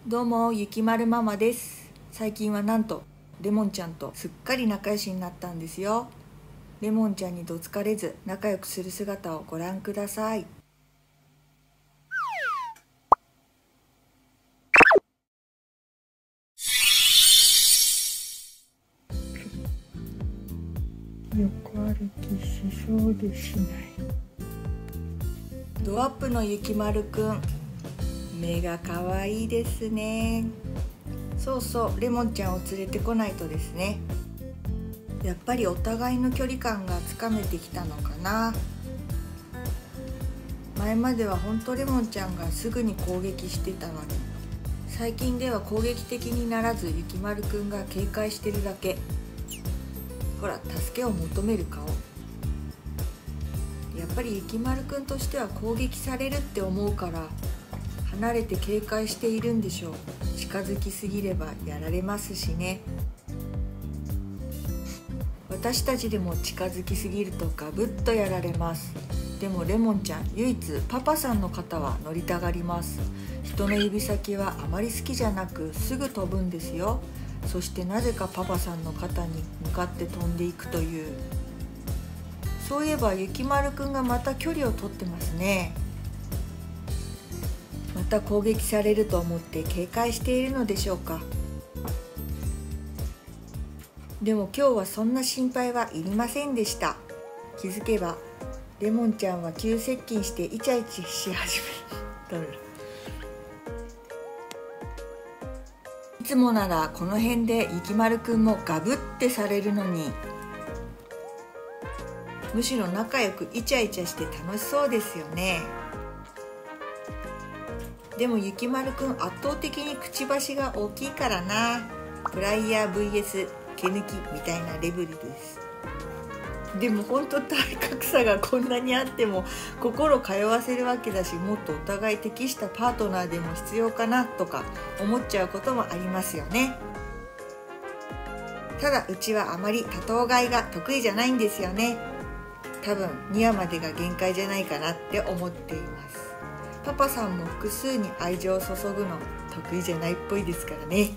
どうも、ゆきまるママです。最近はなんとレモンちゃんとすっかり仲良しになったんですよ。レモンちゃんにどつかれず仲良くする姿をご覧ください。 横歩きしそうでしない。 ドアップのゆきまるくん、目がかわいいですね。そうそう、レモンちゃんを連れてこないとですね。やっぱりお互いの距離感がつかめてきたのかな。前まではほんとレモンちゃんがすぐに攻撃してたのに、最近では攻撃的にならずゆきまるくんが警戒してるだけ。ほら、助けを求める顔。やっぱりゆきまるくんとしては攻撃されるって思うから離れて警戒しているんでしょう。近づきすぎればやられますしね。私たちでも近づきすぎるとガブッとやられます。でもレモンちゃん、唯一パパさんの肩は乗りたがります。人の指先はあまり好きじゃなくすぐ飛ぶんですよ。そしてなぜかパパさんの肩に向かって飛んでいくという。そういえばゆきまるくんがまた距離を取ってますね。また攻撃されると思って警戒しているのでしょうか。でも今日はそんな心配はいりませんでした。気づけばレモンちゃんは急接近してイチャイチャし始める。いつもならこの辺でゆきまるくんもガブってされるのに、むしろ仲良くイチャイチャして楽しそうですよね。でもゆきまるくん圧倒的にくちばしが大きいからな。フライヤー vs 毛抜きみたいなレベルです。でも本当体格差がこんなにあっても心通わせるわけだし、もっとお互い適したパートナーでも必要かなとか思っちゃうこともありますよね。ただうちはあまり多頭飼いが得意じゃないんですよね。多分2羽までが限界じゃないかなって思っています。パパさんも複数に愛情を注ぐの得意じゃないっぽいですからね。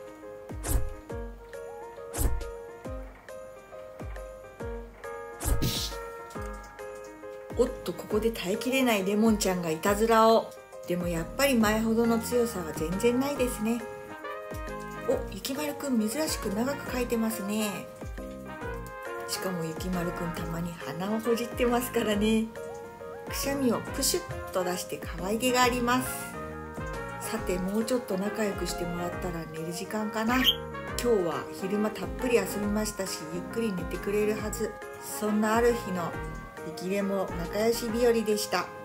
おっと、ここで耐えきれないレモンちゃんがいたずらを。でもやっぱり前ほどの強さは全然ないですね。お、ゆきまるくん珍しく長く描いてますね。しかもゆきまるくんたまに鼻をほじってますからね。くしゃみをプシュッと出して可愛げがあります。さて、もうちょっと仲良くしてもらったら寝る時間かな。今日は昼間たっぷり遊びましたし、ゆっくり寝てくれるはず。そんなある日のゆきレモ仲良し日和でした。